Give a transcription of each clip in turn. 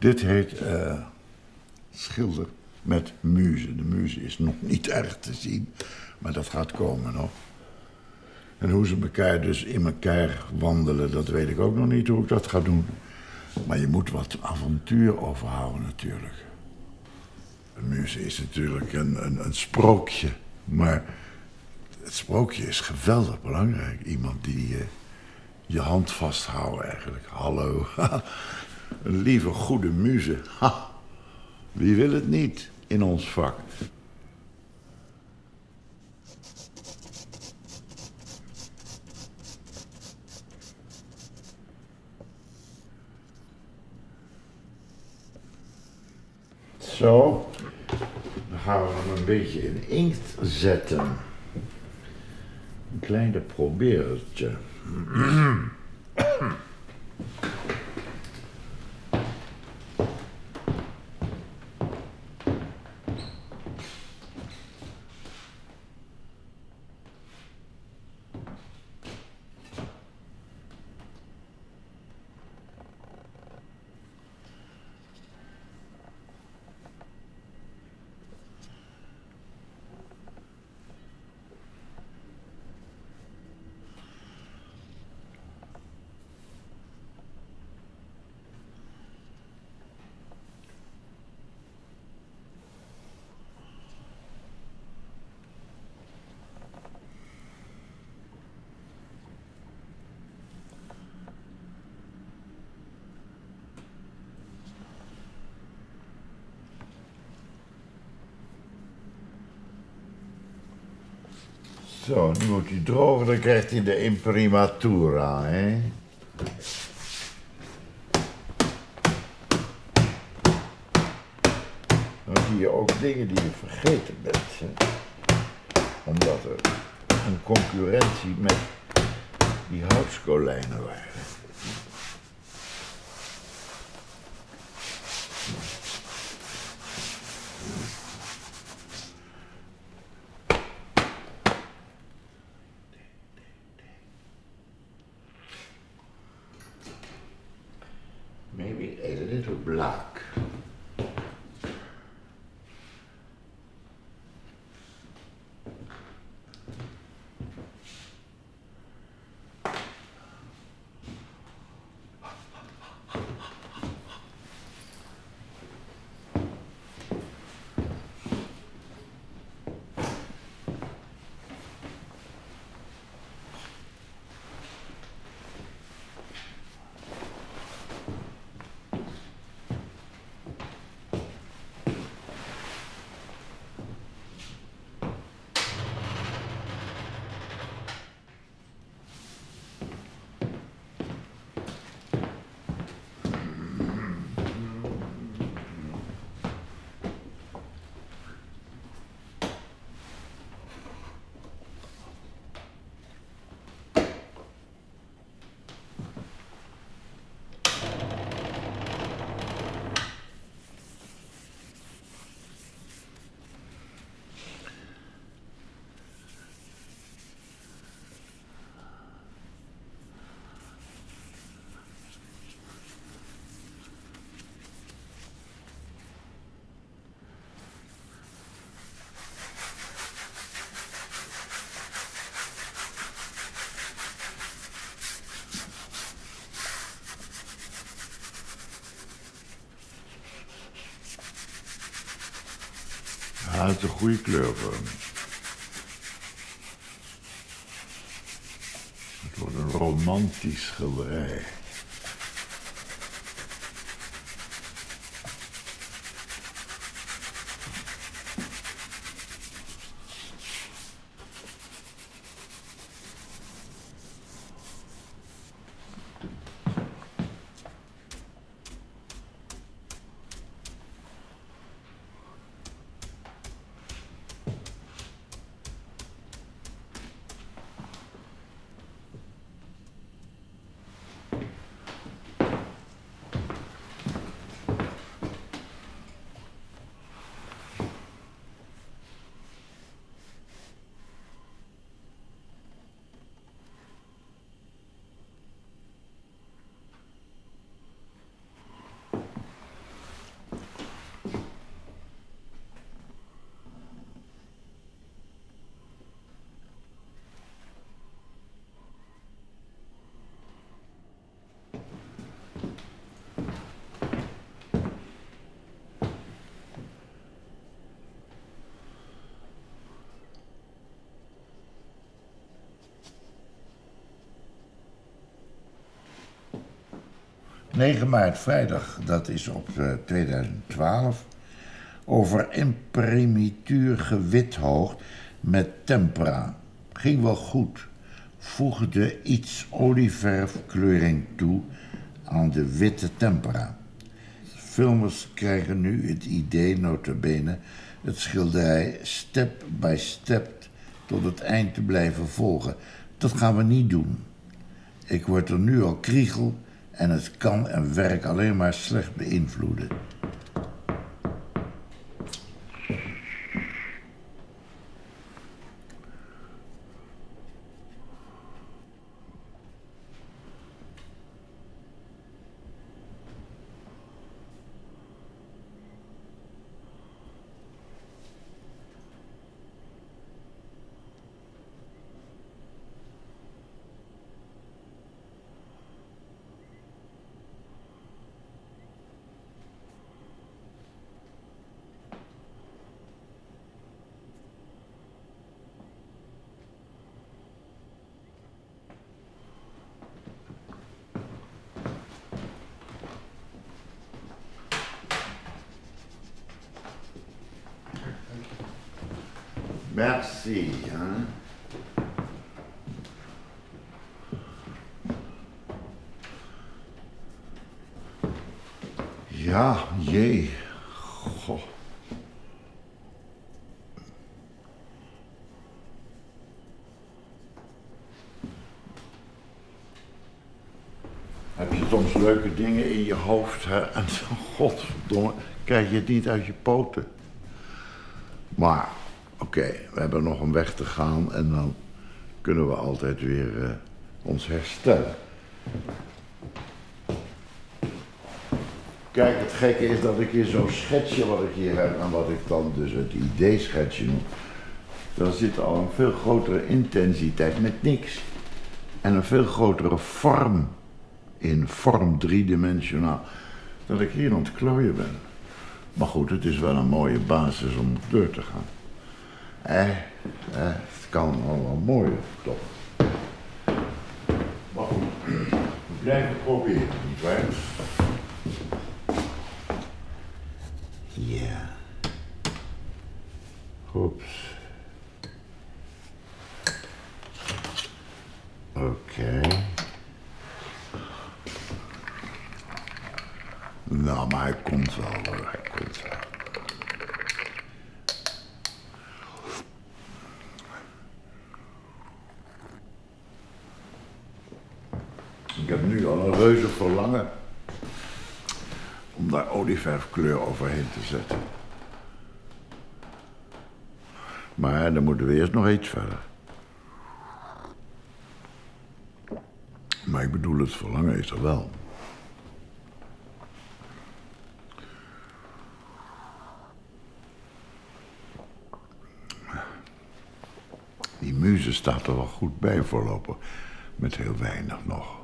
Dit heet schilder met muze. De muze is nog niet erg te zien, maar dat gaat komen nog. En hoe ze elkaar dus in elkaar wandelen, dat weet ik ook nog niet hoe ik dat ga doen. Maar je moet wat avontuur overhouden natuurlijk. Een muze is natuurlijk een sprookje, maar het sprookje is geweldig belangrijk. Iemand die je hand vasthoudt eigenlijk. Hallo, een lieve goede muze. Ha. Wie wil het niet in ons vak? Zo, dan gaan we hem een beetje in inkt zetten. Een klein probeertje. Zo, nu moet hij drogen, dan krijgt hij de imprimatura, hè? Dan zie je ook dingen die je vergeten bent, hè? Omdat er een concurrentie met die houtskolijnen waren. Maybe a little black. Ja, het is een goede kleur voor hem. Het wordt een romantisch schilderij. 9 maart, vrijdag, dat is op 2012. Over imprimuur gewithoogd met tempera. Ging wel goed. Voegde iets olieverfkleuring toe aan de witte tempera. Filmers krijgen nu het idee, nota bene, het schilderij step by step tot het eind te blijven volgen. Dat gaan we niet doen. Ik word er nu al kriegel en het kan en werk alleen maar slecht beïnvloeden. Merci, hein? Ja, jee. Goh. Heb je soms leuke dingen in je hoofd, hè? En godverdomme, krijg je het niet uit je poten. Maar, oké, we hebben nog een weg te gaan en dan kunnen we altijd weer ons herstellen. Kijk, het gekke is dat ik hier zo'n schetsje wat ik hier heb en wat ik dan dus het idee-schetsje noem, daar zit al een veel grotere intensiteit met niks. En een veel grotere vorm, in vorm driedimensionaal, dat ik hier aan het klooien ben. Maar goed, het is wel een mooie basis om door te gaan. Het kan allemaal mooier, toch? Maar goed, we blijven proberen, nietwaar? Ja. Oeps. Oké. Nou, maar hij komt wel hoor, hij komt wel. Ik heb nu al een reuze verlangen om daar olieverfkleur overheen te zetten. Maar dan moeten we eerst nog iets verder. Maar ik bedoel, het verlangen is er wel. Die muze staat er wel goed bij voorlopig, met heel weinig nog.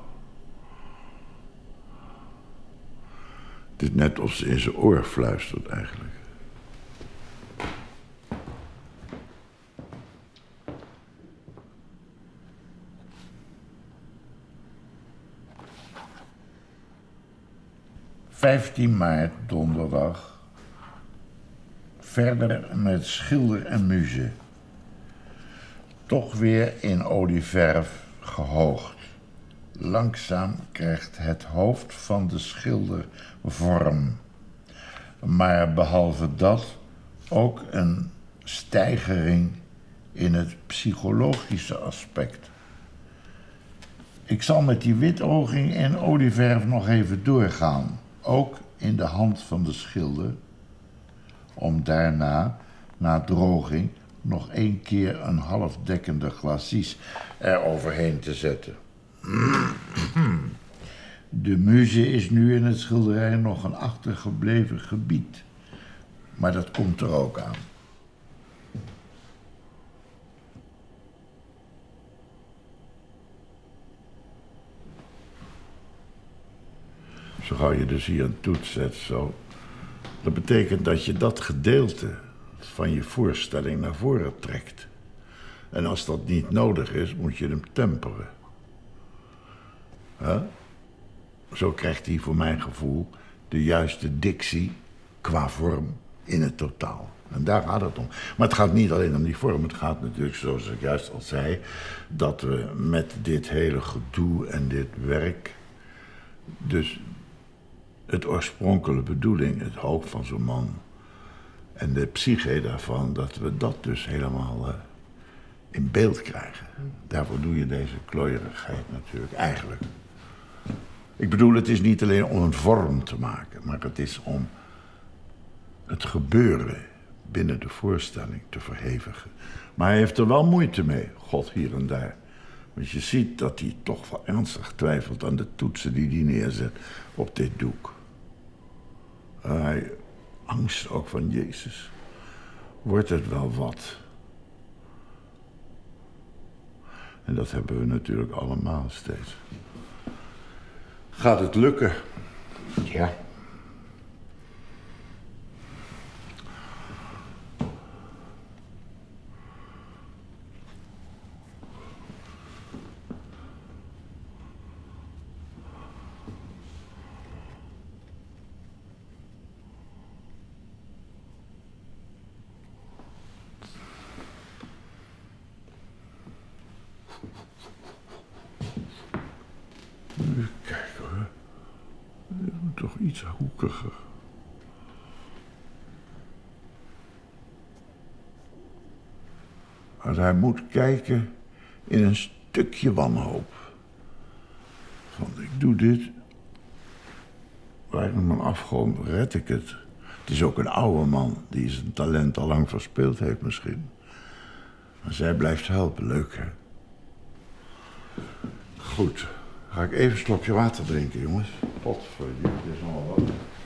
Het is net of ze in zijn oor fluistert eigenlijk. ...15 maart, donderdag. Verder met schilder en muze. Toch weer in olieverf gehoogd. Langzaam krijgt het hoofd van de schilder vorm. Maar behalve dat ook een stijgering in het psychologische aspect. Ik zal met die witoging en olieverf nog even doorgaan. Ook in de hand van de schilder. Om daarna, na droging, nog 1 keer een halfdekkende glacis eroverheen te zetten. De muze is nu in het schilderij nog een achtergebleven gebied. Maar dat komt er ook aan. Zo gauw je dus hier een toets zet, zo. Dat betekent dat je dat gedeelte van je voorstelling naar voren trekt. En als dat niet nodig is, moet je hem temperen. Huh? Zo krijgt hij voor mijn gevoel de juiste dictie qua vorm in het totaal. En daar gaat het om. Maar het gaat niet alleen om die vorm. Het gaat natuurlijk, zoals ik juist al zei, dat we met dit hele gedoe en dit werk, dus het oorspronkelijke bedoeling, het hoofd van zo'n man en de psyche daarvan, dat we dat dus helemaal in beeld krijgen. Daarvoor doe je deze klooierigheid natuurlijk, eigenlijk. Ik bedoel, het is niet alleen om een vorm te maken, maar het is om het gebeuren binnen de voorstelling te verhevigen. Maar hij heeft er wel moeite mee, God hier en daar. Want je ziet dat hij toch wel ernstig twijfelt aan de toetsen die hij neerzet op dit doek. Hij angst ook van Jezus. Wordt het wel wat? En dat hebben we natuurlijk allemaal steeds. Gaat het lukken? Ja. Even kijken hoor. Toch iets hoekiger. Maar hij moet kijken in een stukje wanhoop. Van, ik doe dit. Waar ik mijn afgrond red ik het. Het is ook een oude man die zijn talent al lang verspeeld heeft misschien. Maar zij blijft helpen, leuk hè. Goed, ga ik even een slokje water drinken jongens. Potverdiep, dit is allemaal wat.